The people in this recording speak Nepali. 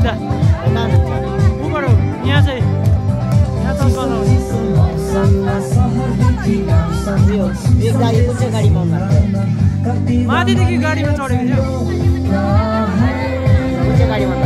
सिधा ऊबाट यहाँ चाहिँ यहाँ तल एक गाडी कुन चाहिँ गाडीमा माथिदेखि गाडीमा चढेको थियो कुन चाहिँ गाडीमा